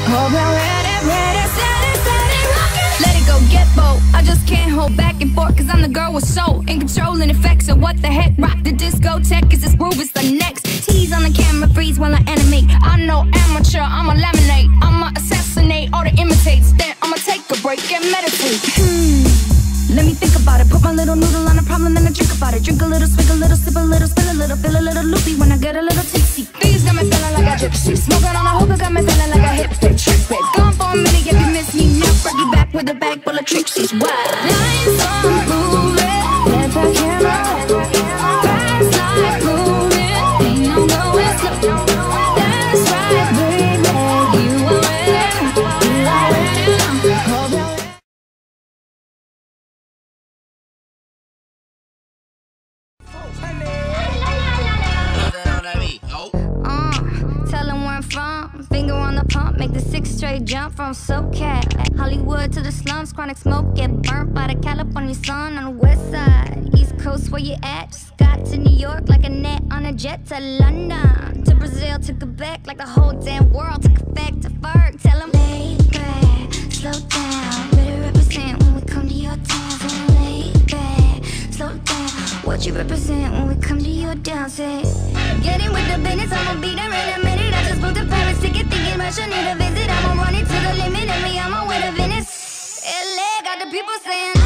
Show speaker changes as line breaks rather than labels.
Hope you're ready, ready, steady, steady, rockin'. Let it go, get bold. I just can't hold back and forth, cause I'm the girl with soul. In control and effects, so what the heck? Rock the discotheque, is this groove is the next. Tease on the camera, freeze while I animate. I know amateur, I'ma laminate. I'ma assassinate all the imitates. Then I'ma take a break and meditate. Let me think about it. Put my little noodle on a problem, then I drink about it. Drink a little, swig a little, sip a little, spill a little, feel a little loopy when I get a little tipsy. These got me feeling like a gypsy. Smoking on a hookah got me feeling like a hip trip it. Gone for a minute if you miss me. Now bring you back with a bag full of tricks. She's wild. Lines on moving, let the camera fast like moving. Ain't no going slow. That's right, baby. You are ready. You are ready. Hope you're ready. Tell them where I'm from. Finger on the pump, make the 6 straight jump from SoCal. Hollywood to the slums, chronic smoke, get burnt by the California sun on the west side. East Coast, where you at? Just got to New York like a net on a jet to London. To Brazil, to Quebec, like the whole damn world took effect to Ferg. Tell them, lay back, slow down. Better represent when we come to your town. So lay back, slow down. What you represent when we come to your town? Say, get in with the business, I'ma be there in a minute. I just booked a Paris ticket, thinking Russia need a visit. I'ma run it to the limit, and me, I'ma win a Venice. LA got the people saying